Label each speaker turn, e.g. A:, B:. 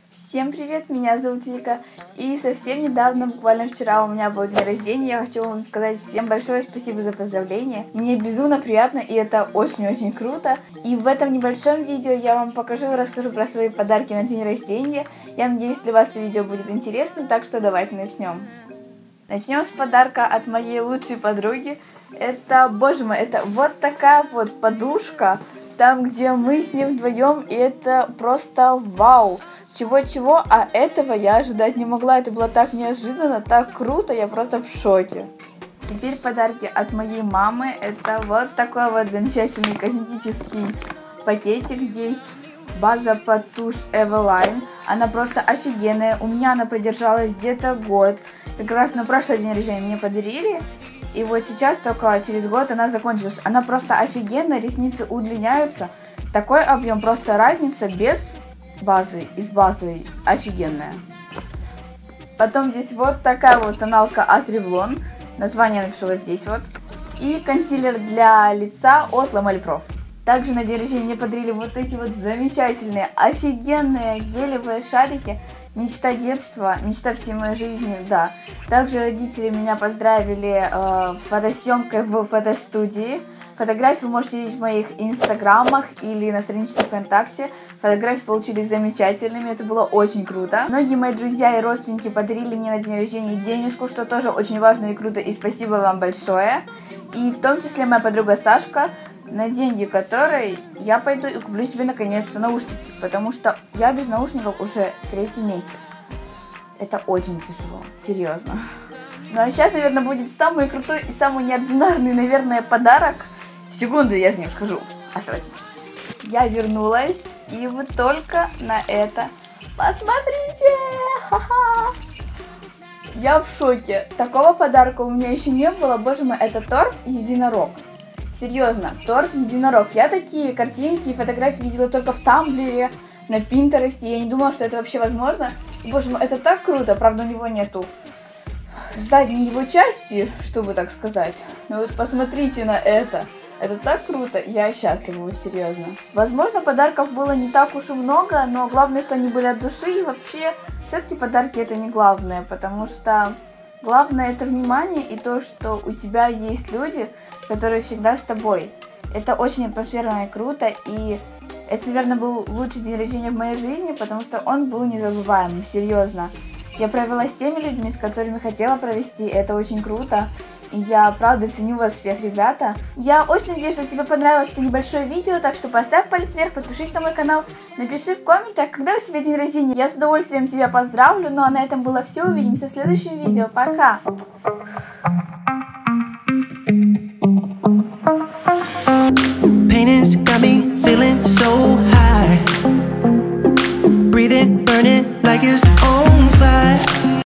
A: Всем привет, меня зовут Вика, и совсем недавно, буквально вчера, у меня был день рождения. Я хочу вам сказать всем большое спасибо за поздравления. Мне безумно приятно, и это очень-очень круто. И в этом небольшом видео я вам покажу и расскажу про свои подарки на день рождения. Я надеюсь, для вас это видео будет интересно, так что давайте начнем. Начнем с подарка от моей лучшей подруги. Это, боже мой, это вот такая вот подушка, там, где мы с ним вдвоем, и это просто вау. Чего-чего, а этого я ожидать не могла. Это было так неожиданно, так круто, я просто в шоке. Теперь подарки от моей мамы. Это вот такой вот замечательный косметический пакетик. Здесь база под тушь Eveline. Она просто офигенная. У меня она продержалась где-то год. Как раз на прошлый день рождения мне подарили. И вот сейчас, только через год, она закончилась. Она просто офигенная, ресницы удлиняются. Такой объем, просто разница без базы и с базой офигенная. Потом здесь вот такая вот тоналка от Revlon. Название напишу вот здесь вот. И консилер для лица от La Mer Prof. Также на день рождения мне подарили вот эти вот замечательные, офигенные гелевые шарики. Мечта детства, мечта всей моей жизни, да. Также родители меня поздравили фотосъемкой в фотостудии. Фотографии вы можете видеть в моих инстаграмах или на страничке ВКонтакте. Фотографии получились замечательными, это было очень круто. Многие мои друзья и родственники подарили мне на день рождения денежку, что тоже очень важно и круто, и спасибо вам большое. И в том числе моя подруга Сашка, на деньги которой я пойду и куплю себе наконец-то наушники, потому что я без наушников уже 3-й месяц. Это очень тяжело, серьезно. Ну а сейчас, наверное, будет самый крутой и самый неординарный, наверное, подарок. Секунду, я с ним скажу. Оставайтесь здесь. Я вернулась, и вы только на это посмотрите! Ха-ха! Я в шоке. Такого подарка у меня еще не было. Боже мой, это торт единорог. Серьезно, торт единорог. Я такие картинки и фотографии видела только в Тамблере, на Пинтересте. Я не думала, что это вообще возможно. И, боже мой, это так круто. Правда, у него нету задней его части, чтобы так сказать. Но вот посмотрите на это. Это так круто. Я счастлива, вот серьезно. Возможно, подарков было не так уж и много, но главное, что они были от души. И вообще, все-таки подарки это не главное, потому что главное это внимание и то, что у тебя есть люди, которые всегда с тобой. Это очень атмосферно и круто, и это, наверное, был лучший день рождения в моей жизни, потому что он был незабываемым, серьезно. Я провела с теми людьми, с которыми хотела провести, это очень круто. И я, правда, ценю вас всех, ребята. Я очень надеюсь, что тебе понравилось это небольшое видео, так что поставь палец вверх, подпишись на мой канал, напиши в комментах, когда у тебя день рождения. Я с удовольствием тебя поздравлю, ну а на этом было все. Увидимся в следующем видео. Пока!
B: Breathing, burning like it's on.